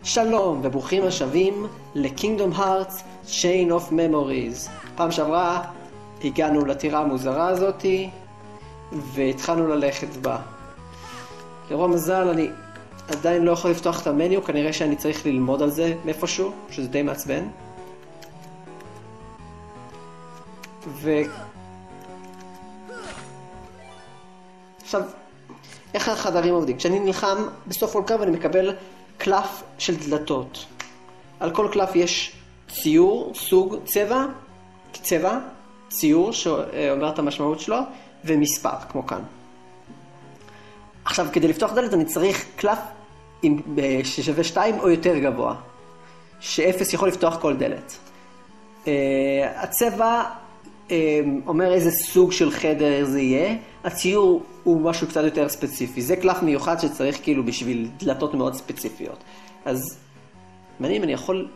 שלום וברוכים השבים ל-Kingdom Hearts Chain of Memories. פעם שעברה הגענו לטירה המוזרה הזאתי והתחלנו ללכת בה. לרוע מזל אני עדיין לא יכול לפתוח את המניו, כנראה שאני צריך ללמוד על זה מאיפשהו, שזה די מעצבן. עכשיו, איך החדרים עובדים? כשאני נלחם בסוף כל קרב אני מקבל קלף של דלתות. על כל קלף יש ציור, סוג, צבע, ציור שאומר את המשמעות שלו, ומספר, כמו כאן. עכשיו, כדי לפתוח דלת אני צריך קלף ששווה 2 או יותר גבוה, ש0 יכול לפתוח כל דלת. הצבע אומר איזה סוג של חדר זה יהיה, הציור הוא משהו קצת יותר ספציפי, זה קלף מיוחד שצריך כאילו בשביל דלתות מאוד ספציפיות. אז מעניין אם אני יכול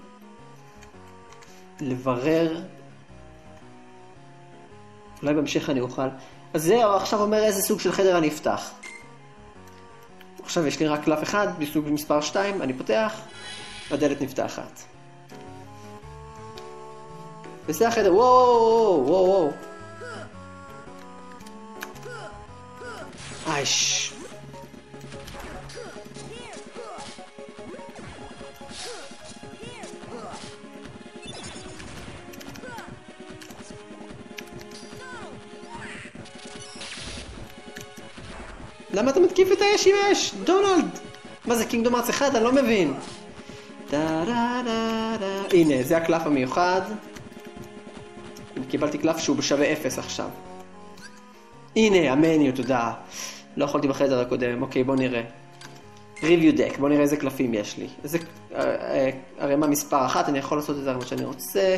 לברר, אולי בהמשך אני אוכל. אז זה עכשיו אומר איזה סוג של חדר אני אפתח. עכשיו יש לי רק קלף אחד בסוג מספר 2, אני פותח, והדלת נפתחת. וזה החדר, וואו. אייש. למה אתה מתקיף את האש עם אש? דונלד! מה זה, קינגדום הארץ 1? אני לא מבין. הנה, זה הקלף המיוחד. קיבלתי קלף שהוא בשווה 0 עכשיו. הנה, המניו, תודה. לא יכולתי בחדר הקודם. אוקיי, בוא נראה. Review deck, בוא נראה איזה קלפים יש לי. איזה הרמה מספר 1, אני יכול לעשות את זה מה שאני רוצה.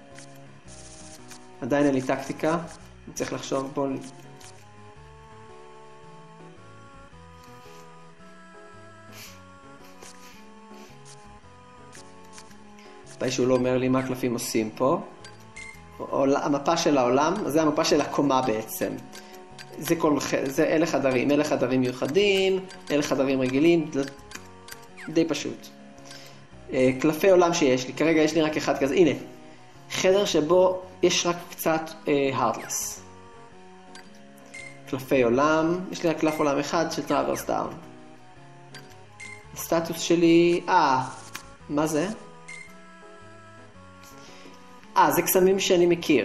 עדיין אין לי טקטיקה. אני צריך לחשוב, בוא... שהוא לא אומר לי מה הקלפים עושים פה. המפה של העולם, זה המפה של הקומה בעצם. זה אלה חדרים מיוחדים, אלה חדרים רגילים, די פשוט. קלפי עולם שיש לי, כרגע יש לי רק אחד כזה, הנה, חדר שבו יש רק קצת Heartless. קלפי עולם, יש לי רק קלף עולם אחד של Traverse Town. הסטטוס שלי, מה זה? זה קסמים שאני מכיר.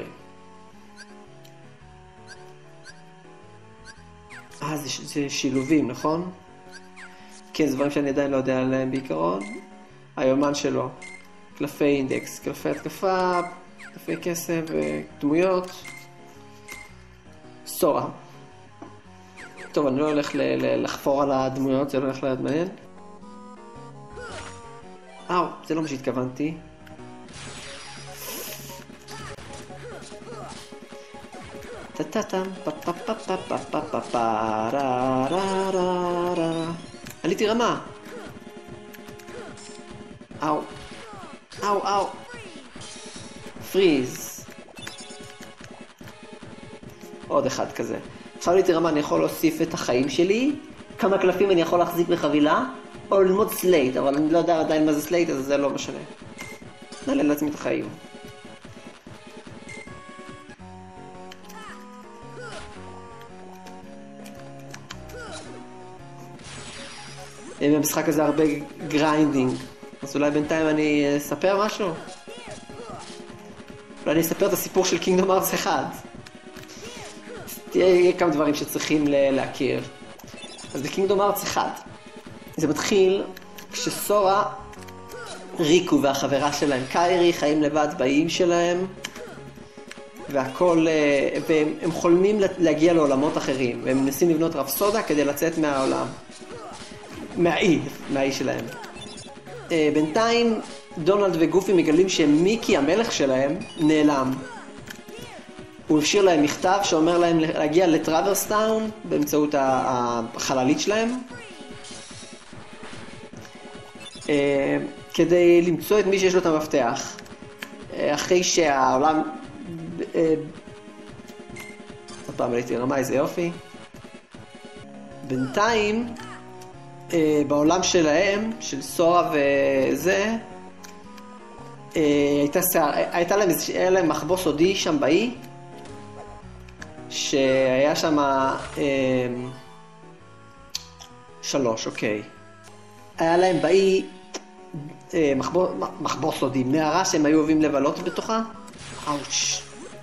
זה שילובים, נכון? כן, זה דברים שאני עדיין לא יודע עליהם בעיקרון. היומן שלו. קלפי אינדקס, קלפי התקפה, קלפי כסף ודמויות. סורה. טוב, אני לא הולך לחפור על הדמויות, זה לא הולך להיות מעניין. זה לא מה שהתכוונתי. עליתי רמה. אאו. פריז. עוד אחד כזה. עכשיו עליתי רמה, אני יכול להוסיף את החיים שלי. כמה קלפים אני יכול להחזיק בחבילה. או ללמוד סלייט, אבל אני לא יודע עדיין מה זה סלייט, אז זה לא משנה. נעלה לעצמי את החיים. במשחק הזה הרבה גריינדינג, אז אולי בינתיים אני אספר משהו? אולי אני אספר את הסיפור של קינגדום הארץ 1. תהיה כמה דברים שצריכים להכיר. אז בקינגדום הארץ 1 זה מתחיל כשסורה, ריקו והחברה שלהם קיירי חיים לבד באיים שלהם, והכל, והם חולמים להגיע לעולמות אחרים, והם מנסים לבנות רפסודה כדי לצאת מהעולם. מהאי שלהם. בינתיים דונלד וגופי מגלים שמיקי המלך שלהם נעלם. הוא אפשר להם מכתב שאומר להם להגיע לטראברס טאון באמצעות החללית שלהם כדי למצוא את מי שיש לו את המפתח. אחרי שהעולם עוד פעם עליתי רמה, איזה יופי. בינתיים בעולם שלהם, של סורה וזה, היה להם מחבוא סודי שם באי, שהיה שם 3, אוקיי. היה להם באי מחבוא סודי, מערה שהם היו אוהבים לבלות בתוכה. אאוץ'.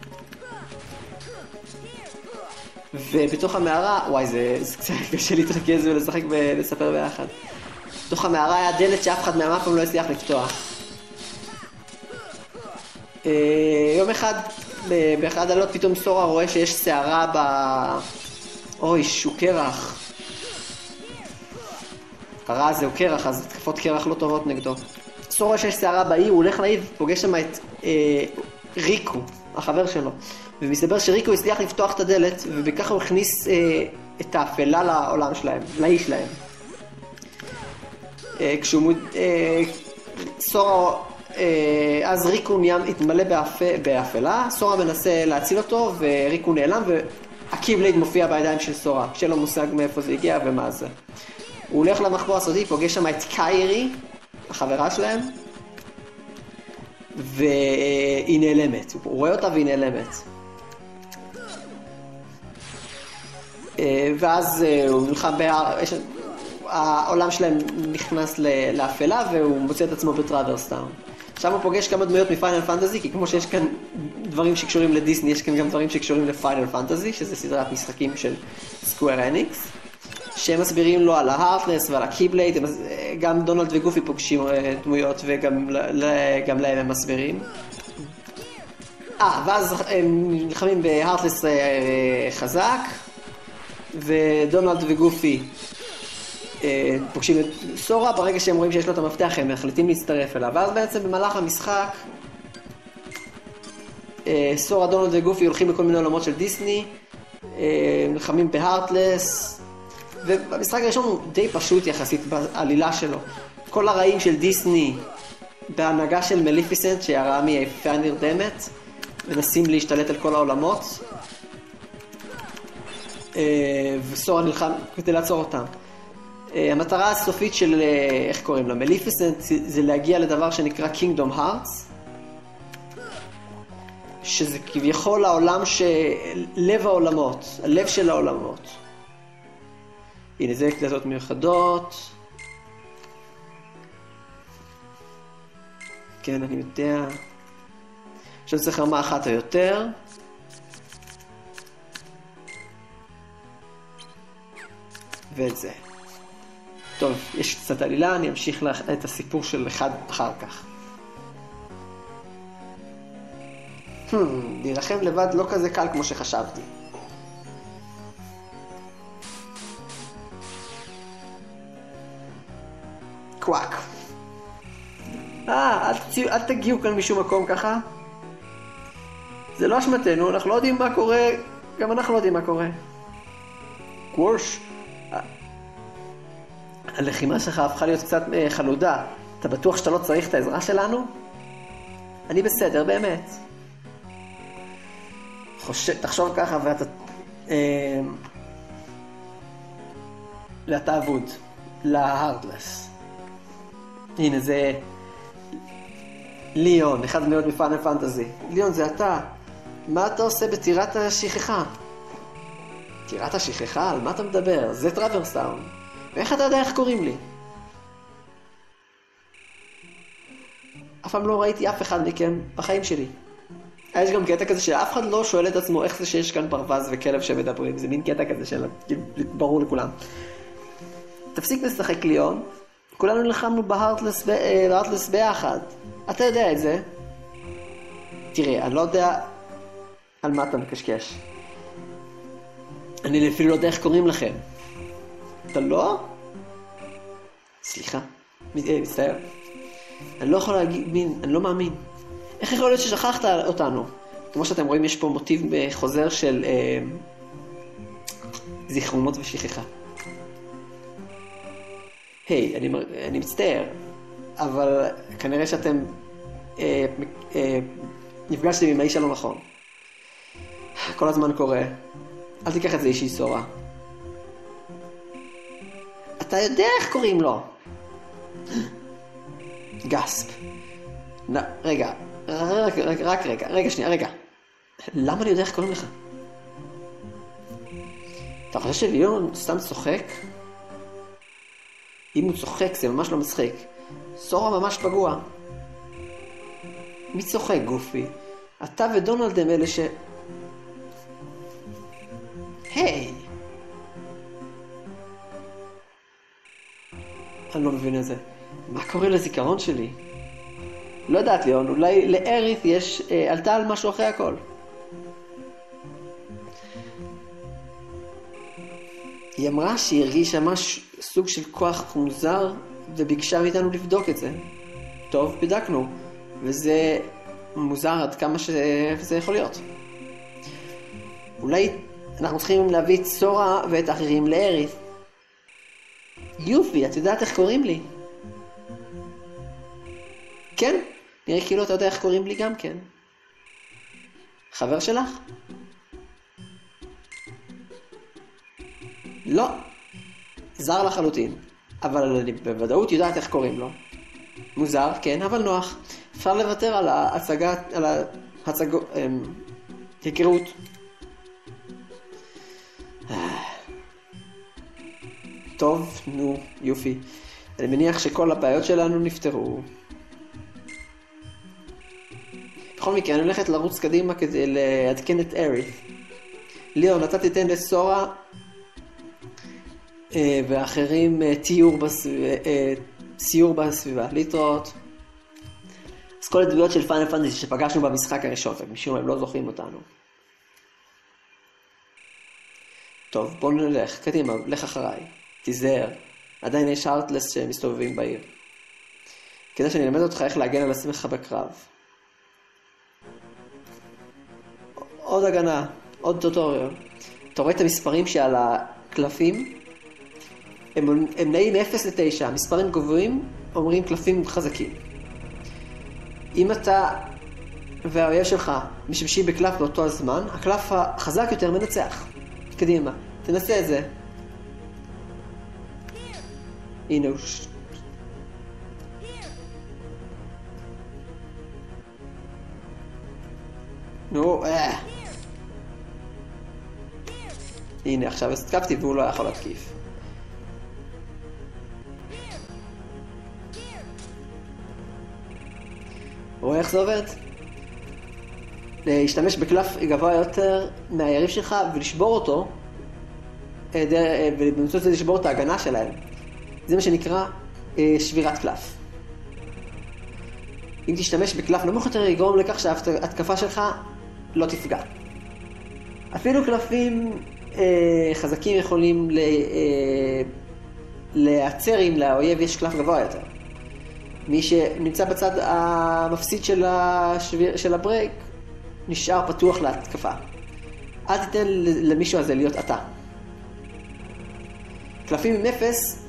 ובתוך המערה, וואי, זה קצת קשה להתרכז ולשחק ולספר ביחד. בתוך המערה היה דלת שאף אחד מהם אף פעם לא הצליח לפתוח. יום אחד, באחד הלילות פתאום סורה רואה שיש שערה אוי, שהוא קרח. הרע הזה הוא קרח, אז תקפות קרח לא טובות נגדו. סורה רואה שיש שערה באי, הוא הולך לאי ופוגש שם את ריקו, החבר שלו. ומסתבר שריקו הצליח לפתוח את הדלת, ובככה הוא הכניס את האפלה לעולם שלהם, לאי שלהם. סורה, אז ריקו התמלא באפלה, סורה מנסה להציל אותו, וריקו נעלם, והקיבלייד מופיע בידיים של סורה, כשאין לו מושג מאיפה זה הגיע ומה זה. הוא הולך למחבוא הסודי, פוגש שם את קיירי, החברה שלהם, והיא נעלמת. הוא רואה אותה והיא נעלמת. ואז הוא נלחם העולם שלהם נכנס לאפלה, והוא מוצא את עצמו בטראברסטאון. שם הוא פוגש כמה דמויות מפיינל פנטזי, כי כמו שיש כאן דברים שקשורים לדיסני, יש כאן גם דברים שקשורים לפיינל פנטזי, שזה סדרת משחקים של סקוואר אניקס, שהם מסבירים לו על ההארטלס ועל הקיבלייד. גם דונלד וגופי פוגשים דמויות, וגם להם הם מסבירים. ואז הם נלחמים בהארטלס חזק, ודונלד וגופי פוגשים את סורה. ברגע שהם רואים שיש לו את המפתח הם מחליטים להצטרף אליו, ואז בעצם במהלך המשחק סורה, דונלד וגופי הולכים לכל מיני עולמות של דיסני, נלחמים בהארטלס, ובמשחק הראשון הוא די פשוט יחסית בעלילה שלו. כל הרעים של דיסני בהנהגה של מליפיסנט, שהיא הרעה מיפה הנרדמת, מנסים להשתלט על כל העולמות, וסורה נלחם כדי לעצור אותם. המטרה הסופית של, איך קוראים לה, מליפיסנט, זה להגיע לדבר שנקרא Kingdom Hearts, שזה כביכול העולם לב העולמות, הלב של העולמות. הנה זה הקלטות מיוחדות. כן, אני יודע. עכשיו צריך רמה אחת או יותר. ואת זה. טוב, יש קצת עלילה, אני אמשיך את הסיפור של אחד אחר כך. להילחם לבד לא כזה קל כמו שחשבתי. קוואק. אל תגיעו כאן משום מקום ככה. זה לא אשמתנו, אנחנו לא יודעים מה קורה, גם אנחנו לא יודעים מה קורה. קווש. הלחימה שלך הפכה להיות קצת חלודה. אתה בטוח שאתה לא צריך את העזרה שלנו? אני בסדר, באמת. תחשוב ככה ואתה אבוד. להארדלס. הנה זה ליאון, אחד מאוד מפיינל פנטזי. ליאון, זה אתה. מה אתה עושה בטירת השכחה? טירת השכחה? על מה אתה מדבר? זה טראברסטאון. ואיך אתה יודע איך קוראים לי? אף פעם לא ראיתי אף אחד מכם בחיים שלי. יש גם קטע כזה שאף אחד לא שואל את עצמו איך זה שיש כאן פרווז וכלב שמדברים. זה מין קטע כזה של ברור לכולם. תפסיק לשחק ליאון. כולנו נלחמנו בהארטלס ביחד. אתה יודע את זה. תראה, אני לא יודע על מה אתה מקשקש. אני אפילו לא יודע איך קוראים לכם. אתה לא? סליחה. מצטער. אני לא יכול להגיד, אני לא מאמין. איך יכול להיות ששכחת אותנו? כמו שאתם רואים, יש פה מוטיב חוזר של זיכרונות ושכחה. היי, אני מצטער, אבל כנראה שאתם נפגשתם עם האיש הלא נכון. כל הזמן קורה. אל תיקח את זה אישי, סורה. אתה יודע איך קוראים לו. גספ. רגע, רגע. למה אני יודע איך קוראים לך? אתה חושב שליאון סתם צוחק? אם הוא צוחק זה ממש לא מצחיק. סורה ממש פגוע. מי צוחק, גופי? אתה ודונלד הם אלה היי! אני לא מבין את זה. מה קורה לזיכרון שלי? לא יודעת, ליאון, אולי לארית יש עלתה על משהו אחרי הכל. היא אמרה שהיא הרגישה ממש סוג של כוח מוזר וביקשה מאיתנו לבדוק את זה. טוב, בדקנו, וזה מוזר עד כמה שזה יכול להיות. אולי אנחנו צריכים להביא את סורה ואת האחרים לארית. יופי, את יודעת איך קוראים לי? כן, נראה כאילו אתה יודע איך קוראים לי גם כן. חבר שלך? לא, זר לחלוטין, אבל אני בוודאות יודעת איך קוראים לו. מוזר, כן, אבל נוח. אפשר לוותר על היכרות. טוב, נו, יופי. אני מניח שכל הבעיות שלנו נפתרו. בכל מקרה, אני הולכת לרוץ קדימה כדי לעדכן את ארית. ליאון, אתה תיתן לסורה ואחרים סיור בסביבה, להתראות. אז כל הדמויות של פיינל פנטזי שפגשנו במשחק הראשון, ומשום הם לא זוכרים אותנו. טוב, בואו נלך, קדימה, לך אחריי. תיזהר, עדיין יש הארטלס שמסתובבים בעיר. כדי שאני אלמד אותך איך להגן על עצמך בקרב. עוד הגנה, עוד טוטוריאל. אתה רואה את המספרים שעל הקלפים? הם נעים 0 ל-9, מספרים גבוהים אומרים קלפים חזקים. אם אתה והאויב שלך משתמשים בקלף באותו הזמן, הקלף החזק יותר מנצח. קדימה, תנסה את זה. הנה הוא. נו, הנה, עכשיו התקפתי והוא לא יכול להתקיף. רואה איך זה עובד? להשתמש בקלף גבוה יותר מהיריב שלך ולשבור אותו, ובאמצעות זה לשבור את ההגנה שלהם. זה מה שנקרא שבירת קלף. אם תשתמש בקלף נמוך יותר, יגרום לכך שההתקפה שלך לא תפגע. אפילו קלפים חזקים יכולים להיעצר אם לאויב יש קלף גבוה יותר. מי שנמצא בצד המפסיד של הברייק נשאר פתוח להתקפה. אל תיתן למישהו הזה להיות אתה. קלפים עם 0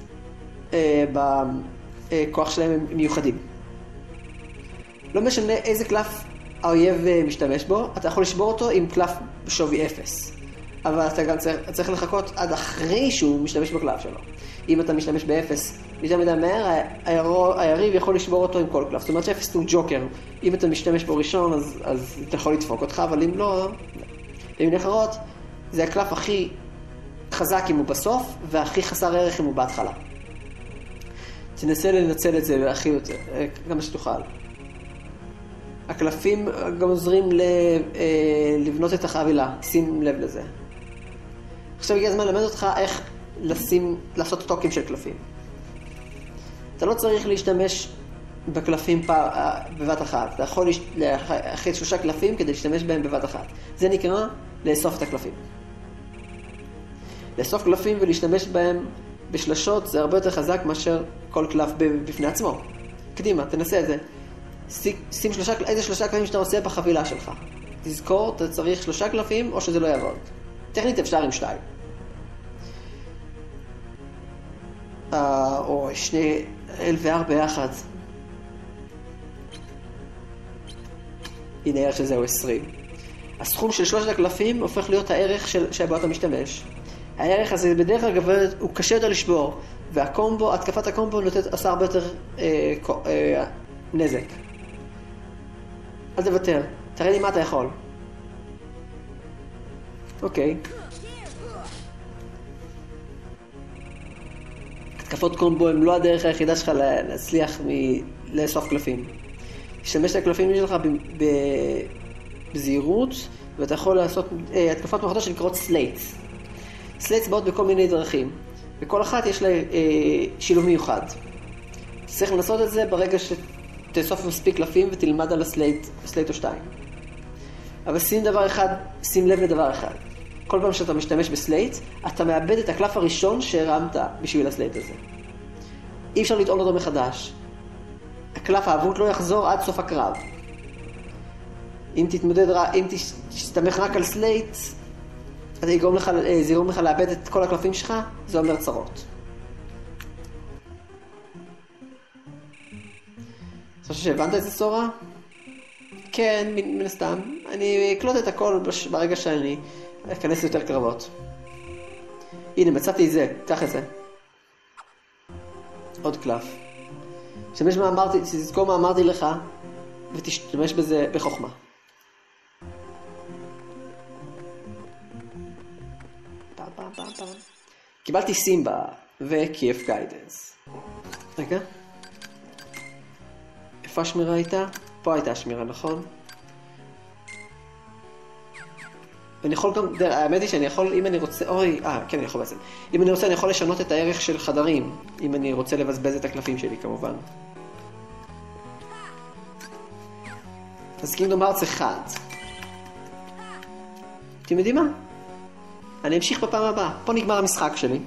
בכוח שלהם הם מיוחדים. לא משנה איזה קלף האויב משתמש בו, אתה יכול לשבור אותו עם קלף בשווי 0. אבל אתה גם צריך לחכות עד אחרי שהוא משתמש בקלף שלו. אם אתה משתמש ב-0 יותר מדי מהר, היריב יכול לשבור אותו עם כל קלף. זאת אומרת ש-0 הוא ג'וקר. אם אתה משתמש בו ראשון, אז אתה יכול לדפוק אותך, אבל אם לא, במילים אחרות, זה הקלף הכי חזק אם הוא בסוף, והכי חסר ערך אם הוא בהתחלה. תנסה לנצל את זה והכי יותר, כמה שתוכל. הקלפים גם עוזרים לבנות את החבילה, שים לב לזה. עכשיו הגיע הזמן ללמד אותך איך לעשות טוקים של קלפים. אתה לא צריך להשתמש בקלפים בבת אחת. אתה יכול להכניס 3 קלפים כדי להשתמש בהם בבת אחת. זה נקרא לאסוף את הקלפים. לאסוף קלפים ולהשתמש בהם בשלשות זה הרבה יותר חזק מאשר כל קלף בפני עצמו. קדימה, תנסה את זה. שים איזה 3 קלפים שאתה רוצה בחבילה שלך. תזכור, אתה צריך 3 קלפים או שזה לא יעבוד. טכנית אפשר עם 2. או 2 LVR ביחד. הנה הערך שזהו 20. הסכום של 3 הקלפים הופך להיות הערך שבו אתה משתמש. הערך הזה בדרך כלל גבוה, הוא קשה יותר לשבור, והקומבו, התקפת הקומבו עושה הרבה יותר נזק. אל תוותר, תראה לי מה אתה יכול. אוקיי. התקפות קומבו הם לא הדרך היחידה שלך להצליח לאסוף קלפים. תשתמש את הקלפים שלך בזהירות, ואתה יכול לעשות התקפות מיוחדות שנקראות סלייטס. סלייטס באות בכל מיני דרכים, וכל אחת יש לה שילוב מיוחד. צריך לנסות את זה ברגע שתאסוף מספיק קלפים ותלמד על הסלייט או 2. אבל שים לב לדבר אחד. כל פעם שאתה משתמש בסלייט, אתה מאבד את הקלף הראשון שהרמת בשביל הסלייט הזה. אי אפשר לטעון אותו מחדש. הקלף האבוד לא יחזור עד סוף הקרב. אם תסתמך רק על סלייט, זה יגרום לך לאבד את כל הקלפים שלך, זה אומר צרות. אתה חושב שהבנת את זה, סורה? כן, מן הסתם. אני אקלוט את הכל ברגע שאני אכנס יותר קרבות. הנה, מצאתי את זה, קח את זה. עוד קלף. תזכור מה אמרתי לך, ותשתמש בזה בחוכמה. קיבלתי סימבה וכיף גיידנס. רגע. איפה השמירה הייתה? פה הייתה השמירה, נכון? אני יכול גם, האמת היא שאני יכול, אם אני רוצה, כן, אני יכול בעצם. אם אני רוצה, אני יכול לשנות את הערך של חדרים, אם אני רוצה לבזבז את הקלפים שלי, כמובן. אז קינגדום הארטס 1. אתם יודעים מה? אני אמשיך בפעם הבאה. פה נגמר המשחק שלי.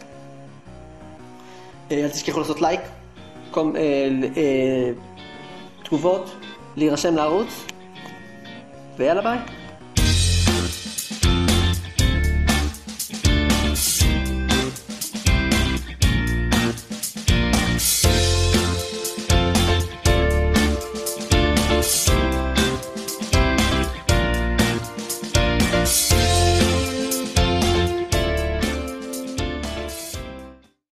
אל תשכחו לעשות לייק, תגובות, להירשם לערוץ, ויאללה ביי.